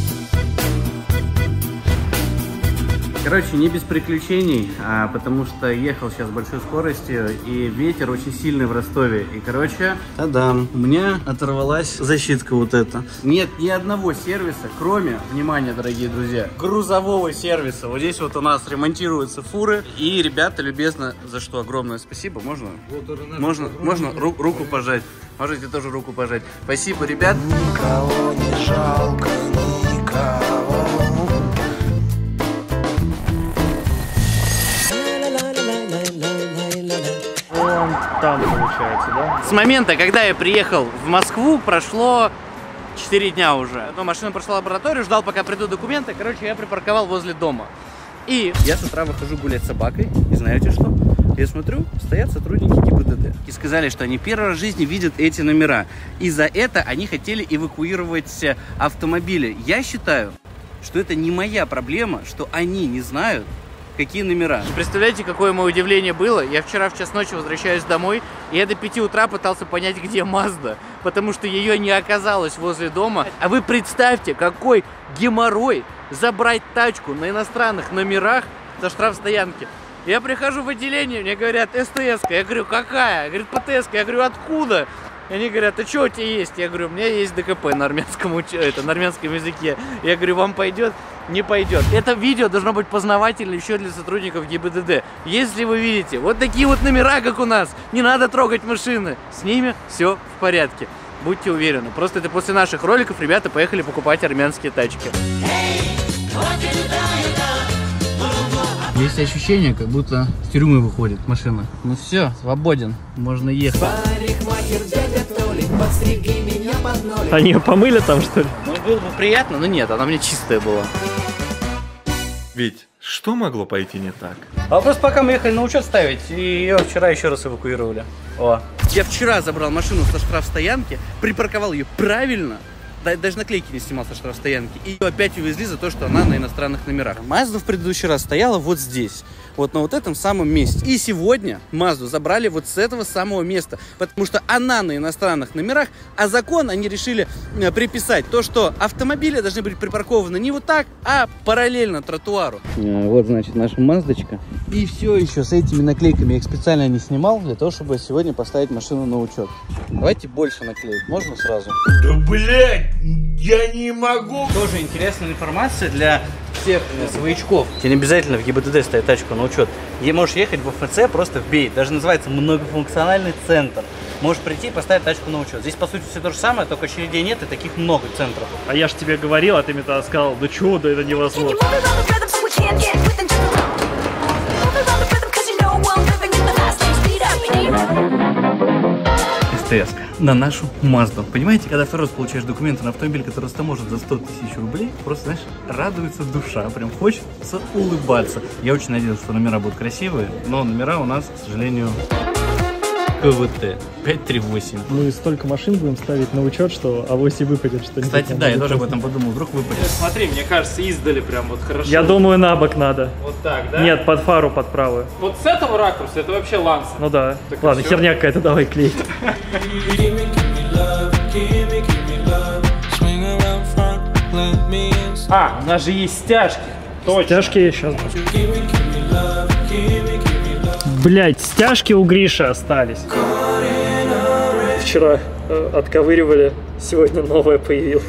Короче, не без приключений, потому что ехал сейчас с большой скоростью, и ветер очень сильный в Ростове. И, короче, тадам, у меня оторвалась защитка вот эта. Нет ни одного сервиса, кроме, внимание, дорогие друзья, грузового сервиса. Вот здесь вот у нас ремонтируются фуры, и ребята любезно, за что огромное спасибо, можно руку пожать. Можете тоже руку пожать. Спасибо, ребят. Никого не жалко, никого. Там получается, да? С момента, когда я приехал в Москву, прошло 4 дня уже. Но машина прошла лабораторию, ждал, пока придут документы. Короче, я припарковал возле дома. И я с утра выхожу гулять с собакой. И знаете что? Я смотрю, стоят сотрудники ГИБДД. И сказали, что они первый раз в жизни видят эти номера. И за это они хотели эвакуировать автомобили. Я считаю, что это не моя проблема, что они не знают, какие номера. Представляете, какое мое удивление было? Я вчера в час ночи возвращаюсь домой, и я до 5 утра пытался понять, где Mazda, потому что ее не оказалось возле дома. А вы представьте, какой геморрой забрать тачку на иностранных номерах со штрафстоянки. Я прихожу в отделение, мне говорят, СТС-ка. Я говорю, какая? Говорит, ПТС-ка. Я говорю, откуда? И они говорят, а что у тебя есть? Я говорю, у меня есть ДКП на армянском языке. Я говорю, вам пойдет? Не пойдет. Это видео должно быть познавательно еще для сотрудников ГИБДД. Если вы видите вот такие вот номера, как у нас, не надо трогать машины. С ними все в порядке. будьте уверены. Просто это после наших роликов ребята поехали покупать армянские тачки. Есть ощущение, как будто с тюрьмы выходит машина. Ну все, свободен, можно ехать. Они ее помыли там, что ли? Ну, было бы приятно, но нет, она мне чистая была. Ведь что могло пойти не так? А просто пока мы ехали на учет ставить, и ее вчера еще раз эвакуировали. О. Я вчера забрал машину со штрафстоянки, припарковал ее правильно, даже наклейки не снимал со штрафстоянки, и ее опять увезли за то, что она на иностранных номерах. Мазда в предыдущий раз стояла вот здесь, вот на вот этом самом месте. И сегодня Мазду забрали вот с этого самого места, потому что она на иностранных номерах, а закон они решили приписать то, что автомобили должны быть припаркованы не вот так, а параллельно тротуару. Вот, значит, наша Маздочка. И все еще с этими наклейками я их специально не снимал, для того, чтобы сегодня поставить машину на учет. Давайте больше наклеек, можно сразу? Да, блядь, я не могу. Тоже интересная информация для всех своячков. Тебе не обязательно в ГИБДД ставить тачку на учет. Можешь ехать в ФЦ, просто в БЕЙ. Даже называется многофункциональный центр. Можешь прийти и поставить тачку на учет. Здесь, по сути, все то же самое, только очередей нет и таких много центров. А я ж тебе говорил, а ты мне тогда сказал, да чего, да это невозможно. СТС на нашу Мазду. Понимаете, когда второй раз получаешь документы на автомобиль, который растаможен за 100 тысяч рублей, просто, знаешь, радуется душа, прям хочется улыбаться. Я очень надеялся, что номера будут красивые, но номера у нас, к сожалению, КВТ 538. Мы столько машин будем ставить на учет, что авось и выпадет что-нибудь. Кстати, да, я тоже об этом подумал, вдруг выпадет. Смотри, мне кажется, издали прям вот хорошо. Я думаю, на бок надо. Вот так, да? Нет, под фару, под правую. Вот с этого ракурса это вообще ланс. Ну да. Так ладно, херня какая-то, давай клеить. А, у нас же есть стяжки. Точно. Стяжки я сейчас. Блять, стяжки у Гриши остались. Вчера отковыривали, сегодня новое появилось.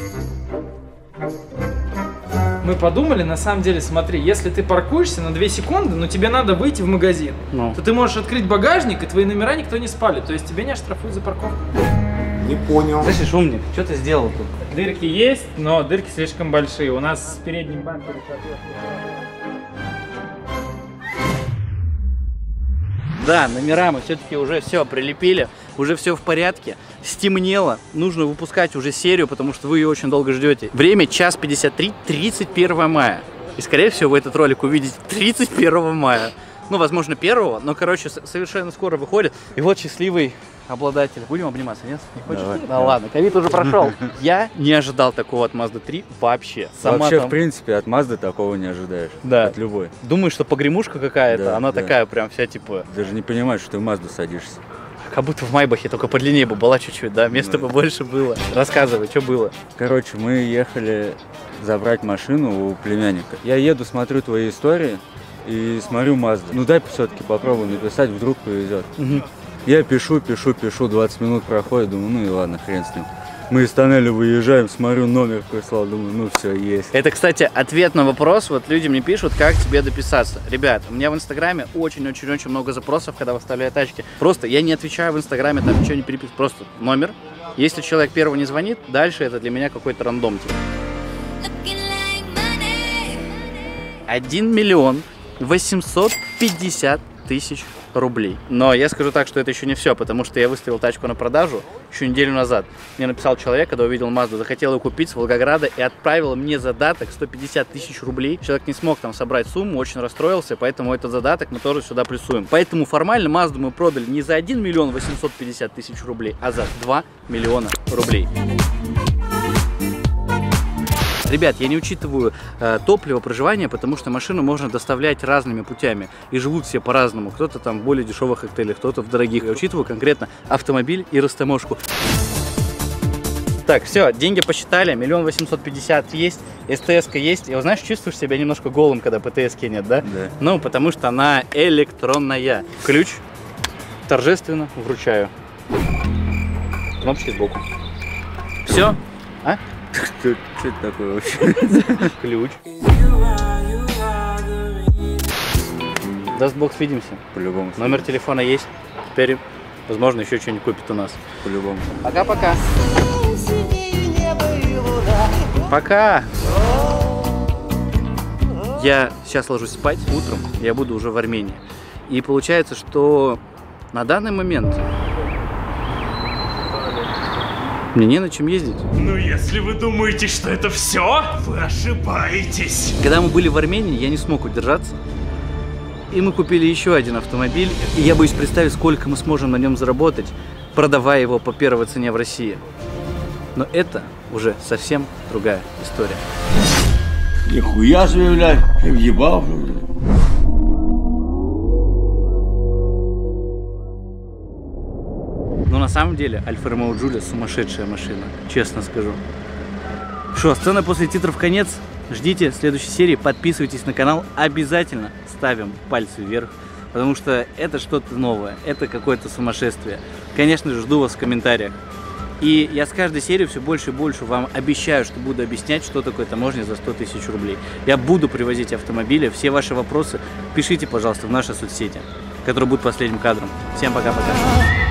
Мы подумали, на самом деле, смотри, если ты паркуешься на 2 секунды, но тебе надо выйти в магазин, то ты можешь открыть багажник, и твои номера никто не спалит. То есть тебя не оштрафуют за парковку. Не понял. Слышишь, умник, что ты сделал тут? Дырки есть, но дырки слишком большие. У нас с передним бампером. Да, номера мы все-таки уже все прилепили, уже все в порядке. Стемнело, нужно выпускать уже серию, потому что вы ее очень долго ждете. Время 1:53, 31 мая. И скорее всего вы этот ролик увидите 31 мая. Ну, возможно, 1, но, короче, совершенно скоро выходит. И вот счастливый обладатель. Будем обниматься, нет? Не хочешь? Давай. Да ладно, ковид уже прошел. Я не ожидал такого от Mazda 3 вообще. Вообще, в принципе, от Mazda такого не ожидаешь. Да. От любой. Думаешь, что погремушка какая-то, Да, она да. такая прям вся типа... Даже не понимаешь, что ты в Mazda садишься. Как будто в Майбахе, только подлиннее бы была чуть-чуть, да? Места побольше было. Рассказывай, что было? Короче, мы ехали забрать машину у племянника. Я еду, смотрю твои истории и смотрю Mazda. Ну дай все-таки попробую написать, вдруг повезет. Я пишу, 20 минут проходит, думаю, ну и ладно, хрен с ним. Мы из тоннеля выезжаем, смотрю, номер прислал, думаю, ну все, есть. Это, кстати, ответ на вопрос, вот люди мне пишут, как тебе дописаться. Ребят, у меня в Инстаграме очень-очень-очень много запросов, когда выставляю тачки. Просто я не отвечаю в Инстаграме, там ничего не переписываю, просто номер. Если человек первый не звонит, дальше это для меня какой-то рандом. 1 850 000 рублей. Но я скажу так, что это еще не все, потому что я выставил тачку на продажу еще неделю назад. Мне написал человек, когда увидел Мазду, захотел ее купить с Волгограда и отправил мне задаток 150 000 рублей. Человек не смог там собрать сумму, очень расстроился, поэтому этот задаток мы тоже сюда плюсуем. Поэтому формально Мазду мы продали не за 1 850 000 рублей, а за 2 миллиона рублей. Ребят, я не учитываю топливо, проживание, потому что машину можно доставлять разными путями. И живут все по-разному. Кто-то там в более дешевых отелях, кто-то в дорогих. Я учитываю конкретно автомобиль и растаможку. Так, все, деньги посчитали, 1 850 000 есть, СТС-ка есть. И, знаешь, чувствуешь себя немножко голым, когда ПТС-ки нет, да? Да. Ну, потому что она электронная. Ключ торжественно вручаю. Кнопочки сбоку. Все? А? Что это такое вообще? Ключ. Даст бог, свидимся. По-любому. Номер телефона есть. Теперь, возможно, еще что-нибудь купит у нас. По-любому. Пока-пока. Пока! Я сейчас ложусь спать, утром я буду уже в Армении. И получается, что на данный момент мне не на чем ездить. Ну, если вы думаете, что это все, вы ошибаетесь. Когда мы были в Армении, я не смог удержаться. И мы купили еще один автомобиль. И я боюсь представить, сколько мы сможем на нем заработать, продавая его по первой цене в России. Но это уже совсем другая история. Нихуя себе, блядь, въебал. Но на самом деле Альфа Ромео Джулия сумасшедшая машина, честно скажу. Что, сцена после титров конец. Ждите следующей серии, подписывайтесь на канал, обязательно ставим пальцы вверх, потому что это что-то новое, это какое-то сумасшествие. Конечно же, жду вас в комментариях. И я с каждой серией все больше и больше вам обещаю, что буду объяснять, что такое таможня за 100 тысяч рублей. Я буду привозить автомобили, все ваши вопросы пишите, пожалуйста, в наши соцсети, которые будут последним кадром. Всем пока-пока.